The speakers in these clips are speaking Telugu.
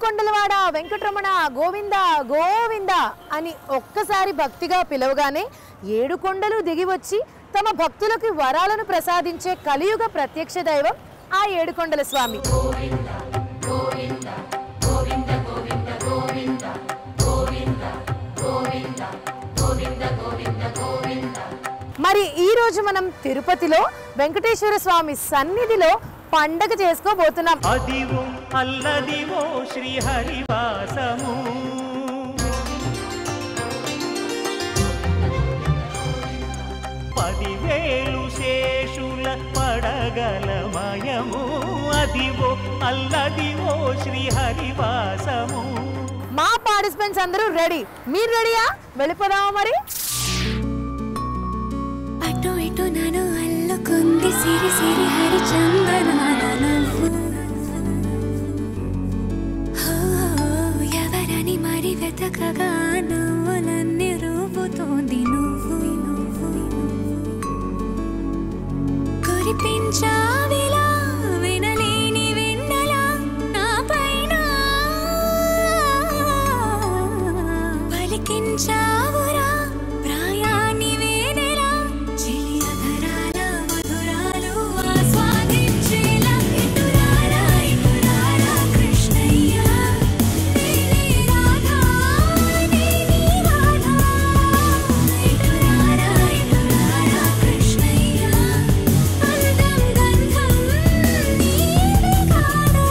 ఏడుకొండలవాడ వెంకటరమణ గోవింద గోవింద అని ఒక్కసారి భక్తిగా పిలవగానే ఏడు కొండలు దిగి వచ్చి తమ భక్తులకు వరాలను ప్రసాదించే కలియుగ ప్రత్యక్ష దైవం ఆ ఏడుకొండల స్వామి. మరి ఈ రోజు మనం తిరుపతిలో వెంకటేశ్వర స్వామి సన్నిధిలో పండగ చేసుకోబోతున్నాం. అదివో అల్లదివో శ్రీ హరివాసము పదివేలు శేషుల పడగలమయము అదివో అల్లదివో శ్రీ హరివాసము. మా పార్టిసిపెంట్స్ అందరూ రెడీ, మీరు రెడీయా? వెళ్ళిపోదామా మరి? అటు ఇటు నన్ను అల్లుకుంది సిరి సిరి హరిచందనాల నవ్వు. ఎవరని మరి వెతకగా నవ్వులన్నీ రూపుతోంది నువ్వు. కురిపించావిలా వినలేని వెన్నెలా నా పైన పలికించావురా ప్రాయాన్ని వేనెలా చిలియధరాల మధురాలు ఆస్వాదించేలా. ఇటురారా ఇటురారా కృష్ణయ్య నీలి రాధా నీలి రాధా. ఇటురారా ఇటురారా కృష్ణయ్య అందం గంధం నీది కాదా.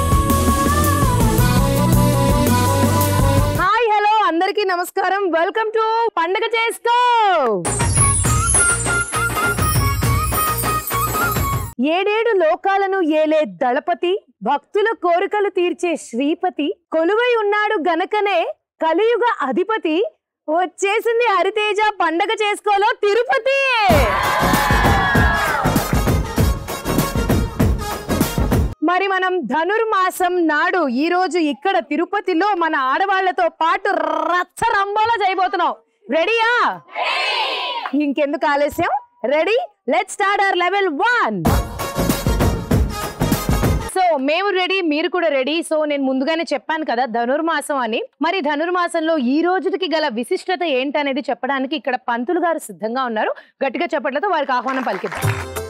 హాయ్ హలో అందరికీ నమస్కారం. వెల్కమ్ టు పండగ చేసుకో. ఏడేడు లోకాలను ఏలే దళపతి, భక్తుల కోరికలు తీర్చే శ్రీపతి, కొలువై ఉన్నాడు గనకనే కలియుగ అధిపతి, వచ్చేసింది హరితేజ పండగ చేసుకోలో తిరుపతి. మరి మనం ధనుర్మాసం నాడు ఈ రోజు ఇక్కడ తిరుపతిలో మన ఆడవాళ్లతో పాటు రచ్చరంబోలా చేయబోతున్నాం. రెడీయా? ఇంకెందుకు ఆలస్యం, ready, let's start our level 1. So మేము రెడీ, మీరు కూడా రెడీ. సో నేను ముందుగానే చెప్పాను కదా ధనుర్మాసం అని. మరి ధనుర్మాసంలో ఈ రోజుకి గల విశిష్టత ఏంటనేది చెప్పడానికి ఇక్కడ పంతులు గారు సిద్ధంగా ఉన్నారు. గట్టిగా చెప్పట్లతో వారికి ఆహ్వానం పలికిద్దాం.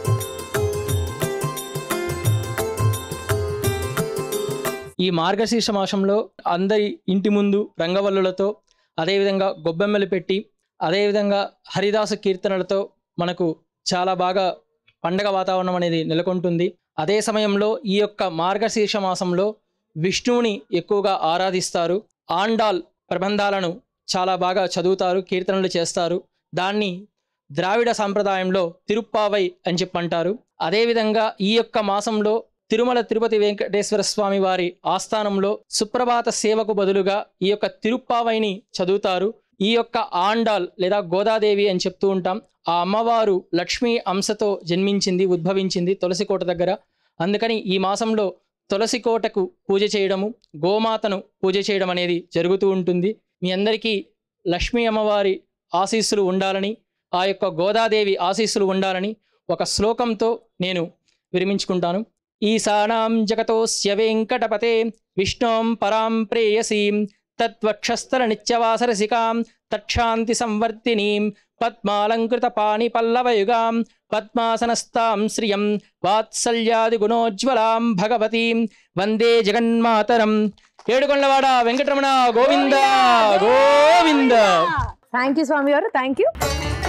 ఈ మార్గశీర్ష మాసంలో అందరి ఇంటి ముందు రంగవల్లులతో, అదేవిధంగా గొబ్బెమ్మలు పెట్టి, అదేవిధంగా హరిదాసు కీర్తనలతో మనకు చాలా బాగా పండగ వాతావరణం అనేది నెలకొంటుంది. అదే సమయంలో ఈ యొక్క మార్గశీర్ష మాసంలో విష్ణువుని ఎక్కువగా ఆరాధిస్తారు. ఆండాల్ ప్రబంధాలను చాలా బాగా చదువుతారు, కీర్తనలు చేస్తారు. దాన్ని ద్రావిడ సాంప్రదాయంలో తిరుప్పావై అని చెప్పంటారు. అదేవిధంగా ఈ యొక్క మాసంలో తిరుమల తిరుపతి వెంకటేశ్వర స్వామి వారి ఆస్థానంలో సుప్రభాత సేవకు బదులుగా ఈ యొక్క తిరుప్పావైని చదువుతారు. ఈ యొక్క ఆండాల్ లేదా గోదాదేవి అని చెప్తూ ఉంటాం. ఆ అమ్మవారు లక్ష్మీ అంశతో జన్మించింది, ఉద్భవించింది తులసికోట దగ్గర. అందుకని ఈ మాసంలో తులసికోటకు పూజ చేయడము, గోమాతను పూజ చేయడం అనేది జరుగుతూ ఉంటుంది. మీ అందరికీ లక్ష్మీ అమ్మవారి ఆశీస్సులు ఉండాలని, ఆ యొక్క గోదాదేవి ఆశీస్సులు ఉండాలని ఒక శ్లోకంతో నేను విరమించుకుంటాను. ఈశానాం జగతోస్య వెంకటపతే విష్ణోం పరాం ప్రేయసీం తద్వక్షస్థల నిత్యవాసరసికాం తక్షాంతి సంవర్తినీం పద్మాలంకృత పాణి పల్లవయుగాం పద్మాసనస్తాం శ్రియం వాత్సల్యాది గుణోజ్వలాం భగవతీం వందే జగన్మాతరం. ఏడుకొండలవాడ వెంకటరమణ గోవింద గోవింద. థ్యాంక్ యూ స్వామి గారు, థ్యాంక్ యూ.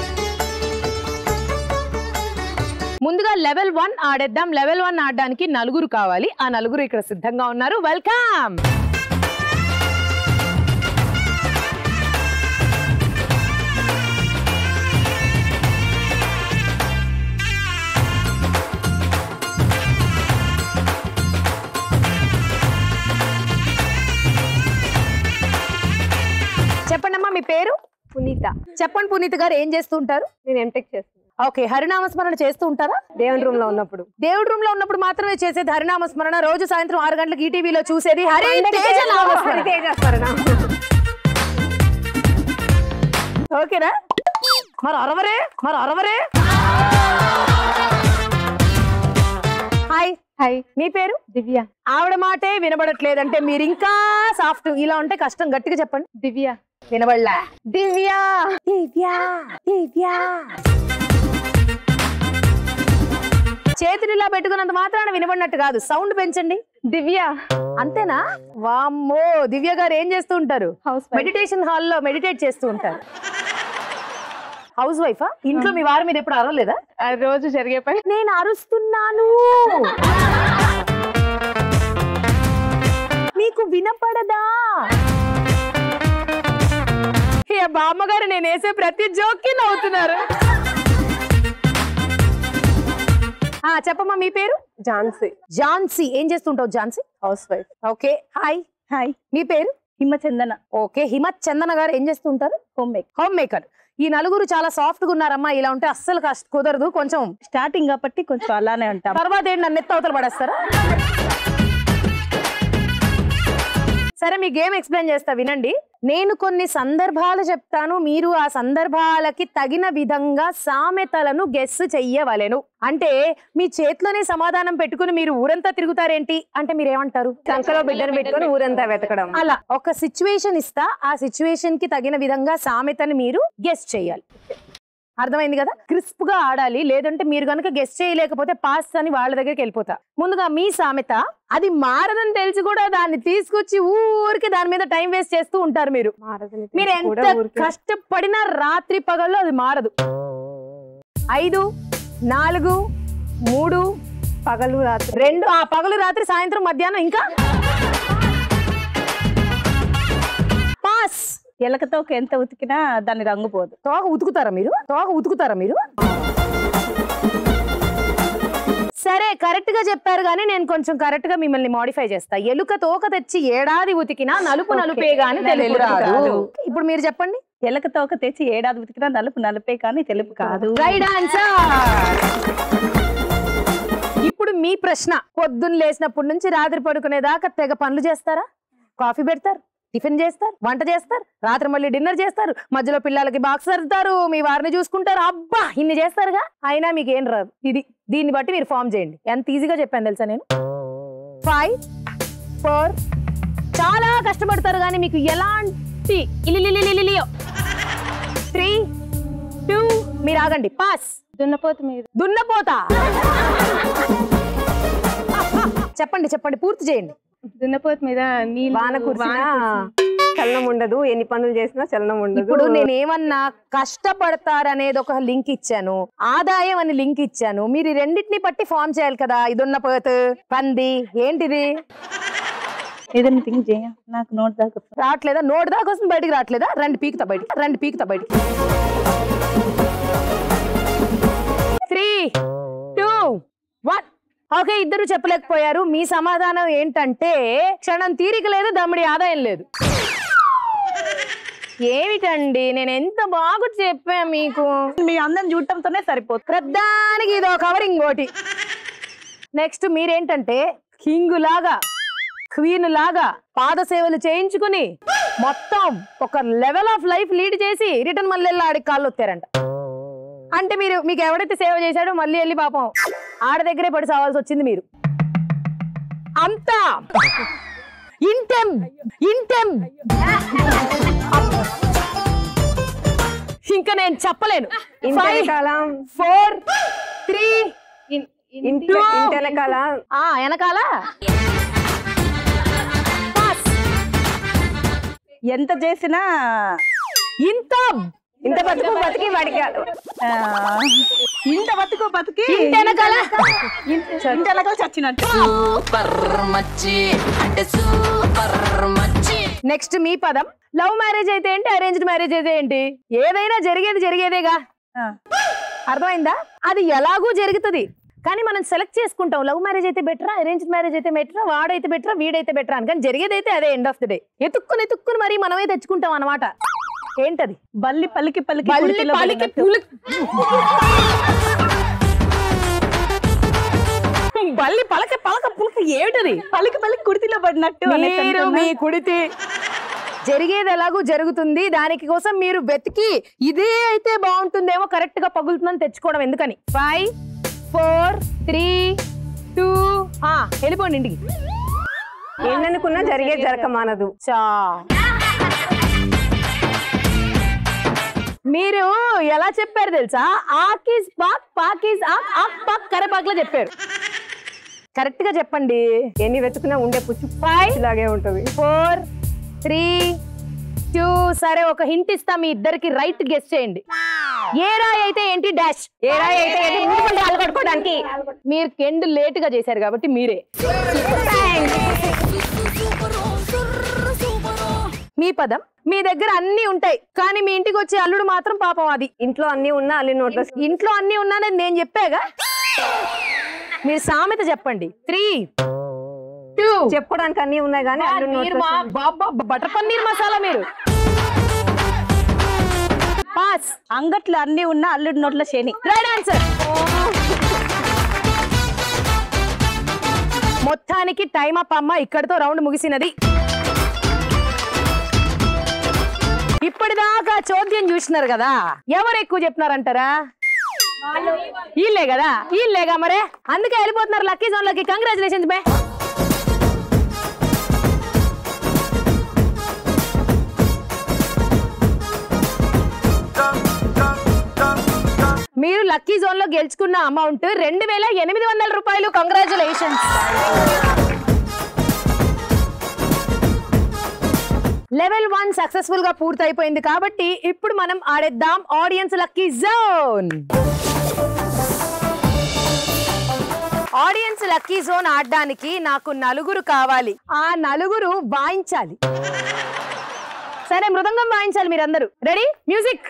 ముందుగా లెవెల్ 1 ఆడేద్దాం. లెవెల్ 1 ఆడడానికి నలుగురు కావాలి. ఆ నలుగురు ఇక్కడ సిద్ధంగా ఉన్నారు. వెల్కమ్. చెప్పండి అమ్మా మీ పేరు? పునీత. చెప్పండి పునీత గారు, ఏం చేస్తూ ఉంటారు? నేను ఎంటెక్ చేస్తున్నాను. ఓకే, హరినామస్మరణ చేస్తూ ఉంటారా? దేవుని రూమ్ లో ఉన్నప్పుడు. దేవుడి రూమ్ లో ఉన్నప్పుడు మాత్రమే చేసేది హరినామస్మరణ. రోజు సాయంత్రం 6 గంటలకు ఈటీవీలో చూసేది హరితేజ నామస్మరణ. ఓకేనా? మరి అరవరే. Hi hi. మీ పేరు? దివ్య. ఆవిడ మాటే వినబడట్లేదు అంటే మీరు ఇంకా సాఫ్ట్. ఇలా ఉంటే కష్టం. గట్టిగా చెప్పండి. దివ్య. వినబడలా? దివ్య దివ్య దివ్య. చేతులు ఇలా పెట్టుకున్నంత మాత్రాన వినబడినట్టు కాదు. సౌండ్ పెంచండి. దివ్య. అంతేనా? వామ్మో. దివ్య గారు ఏం చేస్తూ ఉంటారు? House wife. మెడిటేషన్ హాల్లో మెడిటేట్ చేస్తూ ఉంటారు. హౌస్ వైఫా? ఇంట్లో మీ వారి మీద ఎప్పుడు అరవలేదా? రోజు జరిగే పని. నేను అరుస్తున్నాను, నీకు వినపడదా? బామ్మగారు నేను వేసే ప్రతి జోక్కి నవ్వుతున్నారు. చెప్పమ్మా మీ పేరు? ఝాన్సీ. ఝాన్సీ. ఏం చేస్తుంటావు Jhansi? House wife. Okay. Hi. Hi. మీ పేరు? హిమచందన. ఓకే. హిమచందన గారు ఏం చేస్తుంటారు? Home make. Home maker. ఈ నలుగురు చాలా సాఫ్ట్ గా ఉన్నారమ్మా. ఇలా ఉంటే అస్సలు కుదరదు. కొంచెం స్టార్టింగ్ కాబట్టి కొంచెం అలానే ఉంటాం. తర్వాత ఏంటి నన్ను ఎత్త అవతల పడేస్తారా? సరే మీ గేమ్ ఎక్స్ప్లెయిన్ చేస్తా వినండి. నేను కొన్ని సందర్భాలు చెప్తాను, మీరు ఆ సందర్భాలకి తగిన విధంగా సామెతలను గెస్ చెయ్యవలెను. అంటే మీ చేతిలోనే సమాధానం పెట్టుకుని మీరు ఊరంతా తిరుగుతారేంటి అంటే మీరు ఏమంటారు? సంకలో బిడ్డను పెట్టుకొని ఊరంతా వెతకడం. అలా ఒక సిచ్యువేషన్ ఇస్తా, ఆ సిచ్యువేషన్ కి తగిన విధంగా సామెతని మీరు గెస్ చేయాలి. అర్థమైంది కదా? క్రిస్ప్ గా ఆడాలి. లేదంటే మీరు కనుక గెస్ చేయలేకపోతే పాస్ అని వాళ్ళ దగ్గరికి వెళ్ళిపోతా. ముందుగా మీ సామెత, అది మారదని తెలిసి కూడా దాన్ని తీసుకొచ్చి ఊరికి దాని మీద టైం వేస్ట్ చేస్తూ ఉంటారు. మీరు ఎంత కష్టపడినా రాత్రి పగల్లో అది మారదు. 5, 4, 3 పగలు రాత్రి 2 పగలు రాత్రి సాయంత్రం మధ్యాహ్నం ఇంకా పాస్. ఎలకతో ఎంత ఉతికినా దాన్ని రంగు పోదు. తోక ఉతుకుతారా మీరు? తోక ఉతుకుతారా మీరు? సరే కరెక్ట్ గా చెప్పారు కానీ నేను కొంచెం కరెక్ట్ గా మిమ్మల్ని మోడిఫై చేస్తా. ఎలుక తోక తెచ్చి ఏడాది ఉతికినా నలుపు నలుపే గాని తెలుపు రాదు. ఇప్పుడు మీరు చెప్పండి. ఎలక తోక తెచ్చి ఏడాది ఉతికినా నలుపు నలుపే కానీ తెలుపు కాదు. Right answer. ఇప్పుడు మీ ప్రశ్న, పొద్దున్న లేచినప్పటి నుంచి రాత్రి పడుకునేదాకా తెగ పనులు చేస్తారా? కాఫీ పెడతారు, టిఫిన్ చేస్తారు, వంట చేస్తారు, రాత్రి మళ్ళీ డిన్నర్ చేస్తారు, మధ్యలో పిల్లలకి బాక్స్ సర్దుతారు, మీ వారిని చూసుకుంటారు. అబ్బా ఇన్ని చేస్తారుగా, అయినా మీకు ఏం రాదు. దీన్ని బట్టి మీరు ఫామ్ చేయండి. ఎంత ఈజీగా చెప్పాను తెలుసా నేను? 5, 4 చాలా కష్టపడతారు కానీ మీకు ఎలాంటి 3, 2 మీరు ఆగండి. పాస్. దున్నపోత మీద. దున్నపోతా. చెప్పండి చెప్పండి పూర్తి చేయండి. దున్నపోత మీద వాన కురిసినా చలనం ఉండదు, ఎన్ని పనులు చేసినా చలనం ఉండదు. ఇప్పుడు నేనేమన్నా కష్టపడతారనేది ఒక లింక్ ఇచ్చాను, ఆదాయం అని లింక్ ఇచ్చాను. మీరు ఈ రెండింటిని బట్టి ఫామ్ చేయాలి కదా. దున్నపోతు, పంది, ఏంటిది? ఏదైనా థింక్ చేయ. నాకు నోట్ దాకా రావట్లేదా? నోట్ దాకా వస్తుంది, బయటికి రావట్లేదా? రండి పీకుతా బయటికి, రండి పీకుతా బయటికి. 3, 2, 1. ఓకే, ఇద్దరు చెప్పలేకపోయారు. మీ సమాధానం ఏంటంటే క్షణం తీరిక లేదు, దమ్ముడి ఆదాయం లేదు. ఏమిటండి నేను ఎంత బాగా చెప్పా మీకు. మీ అందరం చూడటంతోనే సరిపోతుంది. ప్రధానికి ఇదో కవరింగ్ ఒకటి. నెక్స్ట్ మీరేంటంటే కింగ్ లాగా, క్వీన్ లాగా పాద సేవలు చేయించుకుని మొత్తం ఒక లెవెల్ ఆఫ్ లైఫ్ లీడ్ చేసి రిటర్న్ మళ్ళీ వెళ్ళి ఆడికి కాళ్ళు వచ్చారంట. అంటే మీకు ఎవడైతే సేవ చేశాడో మళ్ళీ వెళ్ళి పాపం ఆడ దగ్గరే పడి సావాల్సి వచ్చింది మీరు. అంతా ఇంకా నేను చెప్పలేను. 5, 4, 3 వెనకాల వెనకాల ఎంత చేసినా ఇంత బతుకు బతికి వాడికాడు. ఇంత బతుకు బతికి వెనకాల ఇంటెనకాల చచ్చినట్టు. నెక్స్ట్ మీ పదం. లవ్ మ్యారేజ్ అయితే ఏంటి, అరేంజ్డ్ మ్యారేజ్ అయితే ఏంటి, ఏదైనా జరిగేదేగా. అర్థమైందా? అది ఎలాగూ జరుగుతుంది కానీ మనం సెలెక్ట్ చేసుకుంటాం. లవ్ మ్యారేజ్ అయితే బెటరా, అరేంజ్డ్ మ్యారేజ్ అయితే బెటరా, వాడైతే బెటరా, వీడైతే బెటరా అని. కానీ జరిగేదైతే అదే ఎండ్ ఆఫ్ ది డే. ఎత్తుక్కుని మరీ మనమే తెచ్చుకుంటాం అన్నమాట. ఏంటది? బల్లి పలికి పలికి బల్లి పలక పులక ఏమిటది? పలికి పలికి కుడితిలో పడినట్టు. మీరు మీ కుడితి. జరిగేది ఎలాగూ జరుగుతుంది, దానికి కోసం మీరు వెతికి ఇదే అయితే బాగుంటుందేమో, కరెక్ట్ గా పగులుతుందని తెచ్చుకోవడం ఎందుకని. 5, 4, 3, 2 వెళ్ళిపోండి ఇంటికి. ఏంటనుకున్నా జరిగే జరగమానదు. మీరు ఎలా చెప్పారు తెలుసా? ఆకీస్ పాక్ పాకీస్ ఆక్ పాక్ కరేపాక్లో చెప్పారు. కరెక్ట్ గా చెప్పండి. ఎన్ని వెతుకున్నా ఉండే పుచ్చు 5 ఇలాగే ఉంటది. 4 3 2. సరే ఒక హింట్ ఇస్తా, మీ ఇద్దరికి రైట్ గెస్ చేయండి. ఏ రాయి అయితే ఏంటి డాష్, ఏ రాయి అయితే ఏంటి ముందుకుంటే అలగొట్టుకోవడానికి. మీరు కెండ్ లేట్ గా చేశారు కాబట్టి మీరే. మీ పదం మీ దగ్గర అన్ని ఉంటాయి, కానీ మీ ఇంటికి వచ్చే అల్లుడు మాత్రం పాపం అది. ఇంట్లో అన్ని ఉన్నా అల్లి నోట్లో ఇంట్లో అన్ని ఉన్నానని నేను చెప్పాగా. మీరు సామెత చెప్పండి. 3 2. చెప్పుకోవడానికి అన్ని ఉన్నాయి కానీ అల్లి నోట్లో బటర్ పన్నీర్ మసాలా. మీరు పాస్. అంగట్లో అన్ని ఉన్న అల్లుడి నోట్ల శని. Right answer. మొత్తానికి టైం అప్ అమ్మ. ఇక్కడతో రౌండ్ ముగిసినది. ఇప్పటిదాకా చోద్యం చూసినారు కదా, ఎవరు ఎక్కువ చెప్తున్నారంటారా? వీళ్ళే కదా, వీళ్ళేగా మరే. అందుకే వెళ్ళిపోతున్నారు లక్కీ జోన్ లోకి. కంగ్రాచులేషన్స్ బే. మీరు లక్కీ జోన్ లో గెలుచుకున్న అమౌంట్ 2800 రూపాయలు. కంగ్రాచులేషన్స్. లెవెల్ 1 సక్సెస్ఫుల్ గా పూర్తయిపోయింది కాబట్టి ఇప్పుడు మనం ఆడేద్దాం audience lucky zone. Audience lucky zone ఆడడానికి నాకు 4 కావాలి. ఆ 4 వాయించాలి. సరే మృదంగం వాయించాలి మీరందరూ. రెడీ? మ్యూజిక్.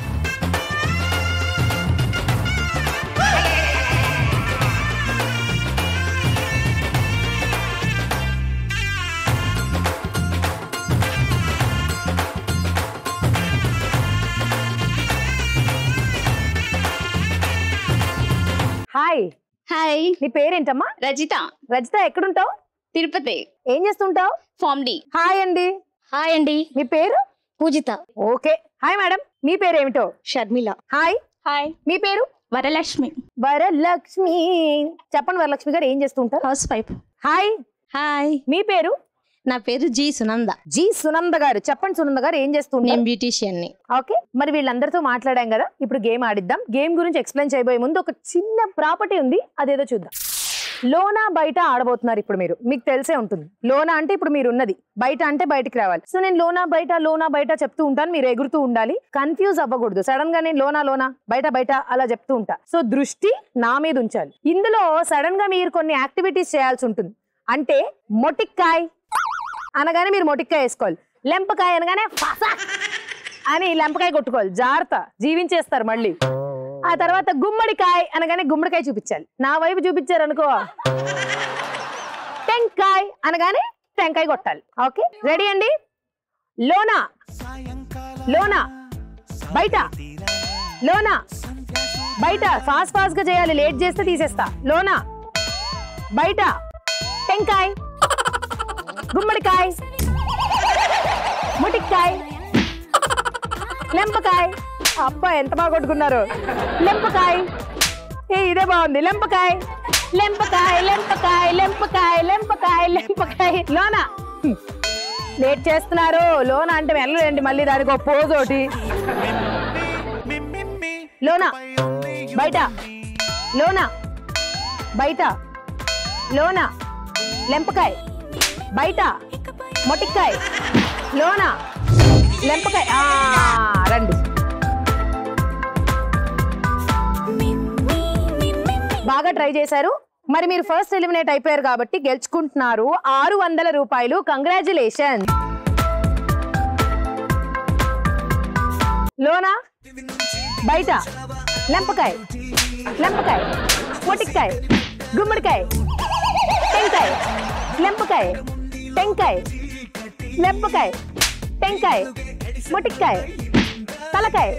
హాయ్. హాయ్, నీ పేరేంటమ్మా? రజిత. రజిత, ఎక్కడుంటావు? తిరుపతి. ఏం చేస్తుంటావు? Pharm D. హాయ్ అండి. హాయ్ అండి. మీ పేరు? పూజిత. ఓకే. హాయ్ మేడం, మీ పేరేమిటో? షర్మిల. హాయ్. హాయ్. మీ పేరు? వరలక్ష్మి. వరలక్ష్మి. చెప్పండి వరలక్ష్మి గారు, ఏం చేస్తుంటారు? House wife. హాయ్. హాయ్. మీ పేరు? నా పేరు జి సునంద. జి సునంద గారు. చెప్పండి సునంద గారు, ఏం చేస్తుంటారు? నేను బ్యూటీషియన్ ని. ఓకే, మరి వీళ్ళందరితో మాట్లాడాం కదా, ఇప్పుడు గేమ్ ఆడిద్దాం. గేమ్ గురించి ఎక్స్ప్లెయిన్ చేయబోయే ముందు ఒక చిన్న ప్రాపర్టీ ఉంది, అదేదో చూద్దాం. లోనా బయట ఆడబోతున్నారు ఇప్పుడు మీరు. మీకు తెలిసే ఉంటుంది. లోనా అంటే ఇప్పుడు మీరు ఉన్నది, బయట అంటే బయటికి రావాలి. సో నేను లోనా బయట చెప్తూ ఉంటాను, మీరు ఎగురుతూ ఉండాలి. కన్ఫ్యూజ్ అవ్వకూడదు. సడన్ గా నేను లోనా బయట అలా చెప్తూ ఉంటా. సో దృష్టి నా మీద ఉంచాలి. ఇందులో సడన్ గా మీరు కొన్ని యాక్టివిటీస్ చేయాల్సి ఉంటుంది. అంటే మొటిక్కాయ్ అనగానే మీరు మొటిక్కాయ వేసుకోవాలి. లెంపకాయ అనగానే అని లెంపకాయ కొట్టుకోవాలి. జాగ్రత్త, జీవించేస్తారు మళ్ళీ. ఆ తర్వాత గుమ్మడికాయ అనగానే గుమ్మడికాయ చూపించాలి. నా వైపు చూపించారు అనుకో. టెంకాయ అనగానే టెంకాయ కొట్టాలి. ఓకే, రెడీ అండి? లోనా బయట, లోనా బయట. ఫాస్ట్ గా చేయాలి, లేట్ చేస్తే తీసేస్తా. లోనా బయట. టెంకాయ, గుమ్మడికాయ, మొటిక్కాయ, లెంపకాయ. అబ్బా ఎంత బాగా కొట్టుకున్నారు. లెంపకాయ. ఇదే బాగుంది. లెంపకాయ. లోనా లేట్ చేస్తున్నారు. లోనా అంటే వెళ్ళండి, మళ్ళీ దానికి ఒక పోజ్ ఒకటి. లోనా బయట, లోనా బయట, లోనా లెంపకాయ బయట, మొటిక్కాయ, లోనా లెంపకాయ. రండి. బాగా ట్రై చేశారు. మరి మీరు ఫస్ట్ ఎలిమినేట్ అయిపోయారు కాబట్టి గెలుచుకుంటున్నారు 600 రూపాయలు. కంగ్రాచులేషన్. లోనా బయట, లెంపకాయ, మొటిక్కాయ, గుమ్మడికాయ, టెంకాయ, లెంపకాయ, టెంకాయ, లెంపకాయ, టెంకాయ, మొటిక్కాయ, తలకాయ.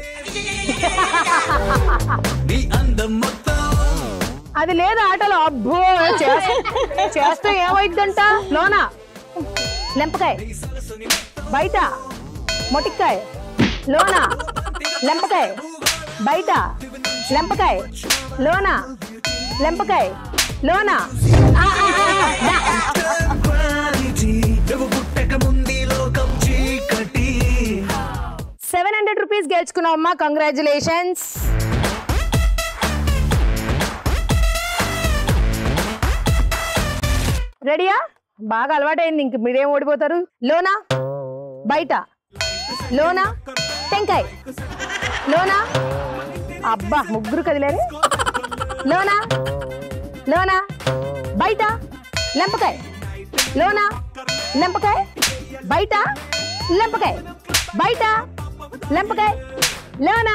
అది లేదు ఆటలో. అబ్బో చేస్తే ఏమైందంట. లోనా లెంపకాయ బయట, మొటిక్కాయ, లోనా లెంపకాయ బయట, లెంపకాయ, లోనా లెంపకాయ, లోనా 700 రూపీస్ గెలుచుకున్నావు అమ్మా, కంగ్రాచులేషన్స్. రెడీయా? బాగా అలవాటైంది, ఇంక మీరేం ఓడిపోతారు. లోనా బయట, లోనా టెంకాయ్, లోనా అబ్బా ముగ్గురు కదిలేరు. లోనా లోనా బయట లెంపకాయ, లోనా లెంపకాయ బయట, లెంపకాయ బయట, లెంపకాయ లోనా.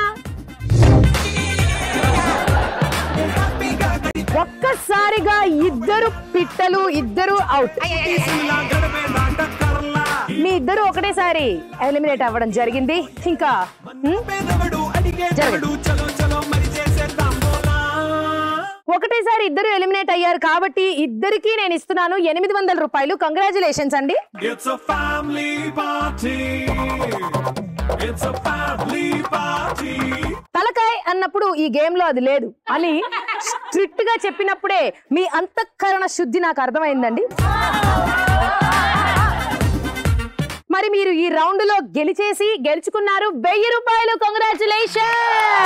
ఒక్కసారిగా ఇద్దరు పిట్టలు, ఇద్దరు అవుట్. మీ ఇద్దరు ఒకటేసారి ఎలిమినేట్ అవ్వడం జరిగింది. ఇంకా ఒకటేసారి ఇద్దరు ఎలిమినేట్ అయ్యారు కాబట్టి ఇద్దరికి నేను ఇస్తున్నాను 800 రూపాయలు. కంగ్రాచులేషన్స్ అండి. తలకాయ అన్నప్పుడు ఈ గేమ్ లో అది లేదు అని స్ట్రిక్ట్ గా చెప్పినప్పుడే మీ అంతఃకరణ శుద్ధి నాకు అర్థమైందండి. మరి మీరు ఈ రౌండ్ లో గెలుచుకున్నారు 1000 రూపాయలు. కంగ్రాచులేషన్.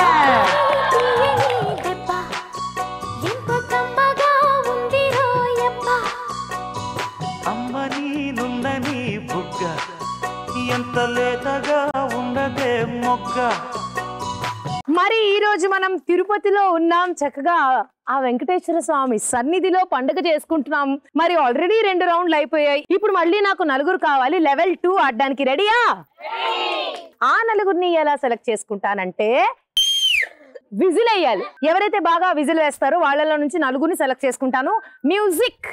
అమ్మ నీనుందని బుగ్గ ఎంత లేతగా ఉండదే మొగ్గ. మరి ఈ రోజు మనం తిరుపతిలో ఉన్నాం, చక్కగా ఆ వెంకటేశ్వర స్వామి సన్నిధిలో పండుగ చేసుకుంటున్నాం. మరి ఆల్రెడీ 2 రౌండ్లు అయిపోయాయి. ఇప్పుడు మళ్ళీ నాకు 4 కావాలి. లెవెల్ 2 ఆడడానికి రెడీయా? ఆ 4 ఎలా సెలెక్ట్ చేసుకుంటానంటే విజిల్ వేయాలి. ఎవరైతే బాగా విజిల్ వేస్తారో వాళ్ళలో నుంచి 4 సెలెక్ట్ చేసుకుంటాను. మ్యూజిక్.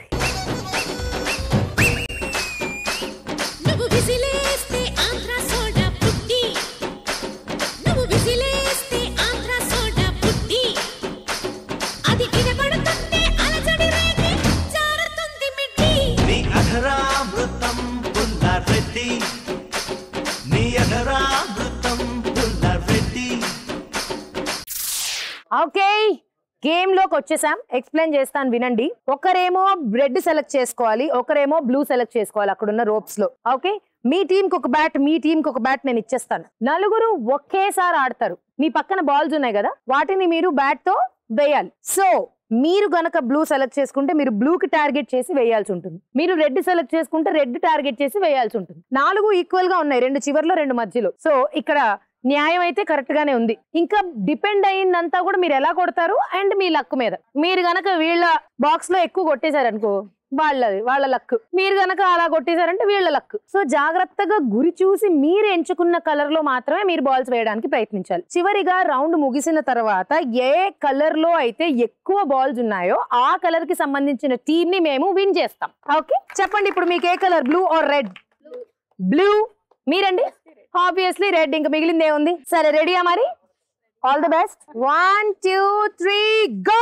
ఓకే, గేమ్ లోకి వచ్చేసాం. ఎక్స్ప్లెయిన్ చేస్తాను వినండి. ఒకరేమో రెడ్ సెలెక్ట్ చేసుకోవాలి, ఒకరేమో బ్లూ సెలెక్ట్ చేసుకోవాలి అక్కడున్న రోప్స్ లో. ఓకే, మీ టీం కి ఒక బ్యాట్, మీ టీం కి ఒక బ్యాట్ నేను ఇచ్చేస్తాను. 4 ఒకేసారి ఆడతారు. మీ పక్కన బాల్స్ ఉన్నాయి కదా, వాటిని మీరు బ్యాట్ తో వేయాలి. సో మీరు గనక బ్లూ సెలెక్ట్ చేసుకుంటే మీరు బ్లూ కి టార్గెట్ చేసి వేయాల్సి ఉంటుంది. మీరు రెడ్ సెలెక్ట్ చేసుకుంటే రెడ్ టార్గెట్ చేసి వేయాల్సి ఉంటుంది. 4 ఈక్వల్ గా ఉన్నాయి, 2 చివర్లో 2 మధ్యలో. సో ఇక్కడ న్యాయం అయితే కరెక్ట్ గానే ఉంది. ఇంకా డిపెండ్ అయ్యిందంతా కూడా మీరు ఎలా కొడతారు అండ్ మీ లక్ మీద. మీరు గనక వీళ్ళ బాక్స్ లో ఎక్కువ కొట్టేశారనుకో వాళ్ళ లక్, మీరు గనక అలా కొట్టేశారంటే వీళ్ళ లక్. సో జాగ్రత్తగా గురి చూసి మీరు ఎంచుకున్న కలర్ లో మాత్రమే మీరు బాల్స్ వేయడానికి ప్రయత్నించాలి. చివరిగా రౌండ్ ముగిసిన తర్వాత ఏ కలర్ లో అయితే ఎక్కువ బాల్స్ ఉన్నాయో ఆ కలర్ కి సంబంధించిన టీమ్ ని మేము విన్ చేస్తాం. ఓకే, చెప్పండి ఇప్పుడు మీకు ఏ colour, blue or red? Blue. మీరండి? Obviously red. ఇంకా మిగిలింది ఏముంది? సరే రెడీయా? మరి ఆల్ ది బెస్ట్. 1 2 3 గో.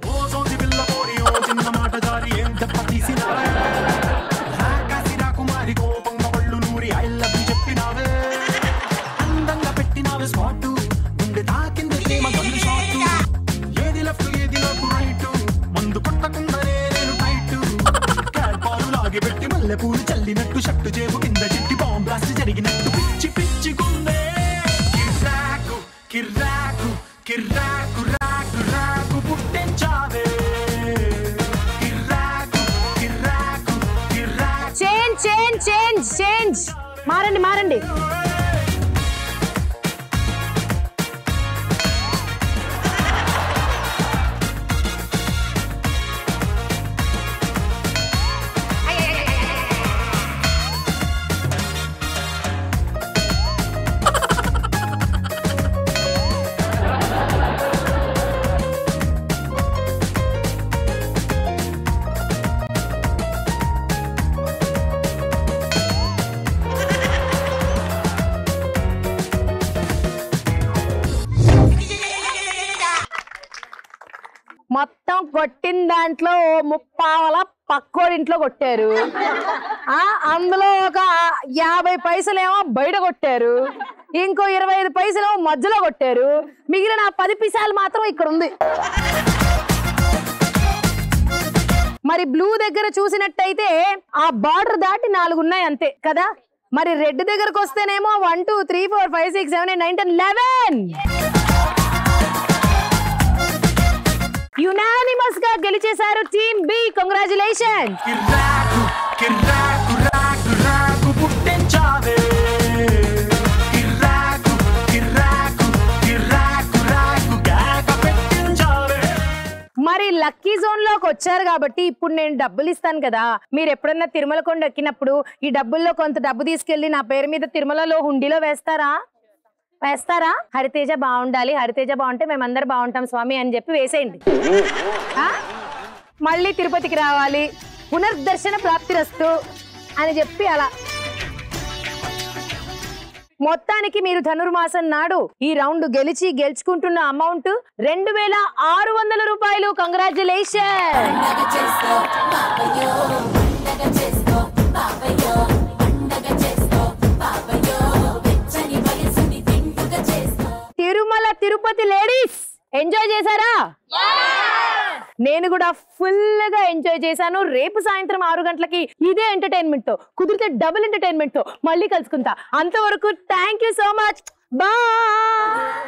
పూలు చల్లినట్టు షట్టు చేపు కింద చిట్టి బాంబ్ బ్లాస్ట్ జరిగినట్టు పిచ్చి పిచ్చి గుండె కిర్రాకు కిర్రాకు కిర్రాకు రాకు రాకు పుట్టించావే కిర్రాకు కిర్రాకు కిర్రాకు. Change change change change. మారండి మారండి. మొత్తం కొట్టిన దాంట్లో 30 పక్కోడింట్లో కొట్టారు. అందులో ఒక 50 పైసలేమో బయట కొట్టారు, ఇంకో 25 పైసలేమో మధ్యలో కొట్టారు. మిగిలిన 10 పైసలు మాత్రం ఇక్కడ ఉంది. మరి బ్లూ దగ్గర చూసినట్టయితే ఆ బార్డర్ దాటి 4 ఉన్నాయి అంతే కదా. మరి రెడ్ దగ్గరకు వస్తేనేమో 1 2 3 4 5 6 7 8 9 10 11 యునానిమస్ గా గెలిచేశారు టీమ్ బి. కంగ్రాచులేషన్స్. కిర్రాకు కిర్రాకు రాకు రాకు పుట్టించావే కిర్రాకు కిర్రాకు కిర్రాకు రాకు గాక పెట్టించావే. మరి లక్కీ జోన్ లోకి వచ్చారు కాబట్టి ఇప్పుడు నేను డబ్బులు ఇస్తాను కదా. మీరు ఎప్పుడన్నా తిరుమల కొండ ఎక్కినప్పుడు ఈ డబ్బుల్లో కొంత డబ్బు తీసుకెళ్లి నా పేరు మీద తిరుమలలో హుండీలో వేస్తారా? హరితేజ బాగుండాలి, హరితేజ బాగుంటే మేమందరం బాగుంటాం స్వామి అని చెప్పి వేసేయండి. మళ్ళీ తిరుపతికి రావాలి, పునర్దర్శన ప్రాప్తిరస్తు అని చెప్పి అలా. మొత్తానికి మీరు ధనుర్మాసం నాడు ఈ రౌండ్ గెలుచుకుంటున్న అమౌంట్ 2600 రూపాయలు. Congratulation. Tirumala Tirupati ladies enjoy చేశారా? నేను కూడా ఫుల్ గా ఎంజాయ్ చేశాను. రేపు సాయంత్రం 6 గంటలకి ఇదే ఎంటర్టైన్మెంట్ తో, కుదిరితే డబుల్ ఎంటర్టైన్మెంట్ తో మళ్ళీ కలుసుకుంటా. అంతవరకు thank you so much. Bye.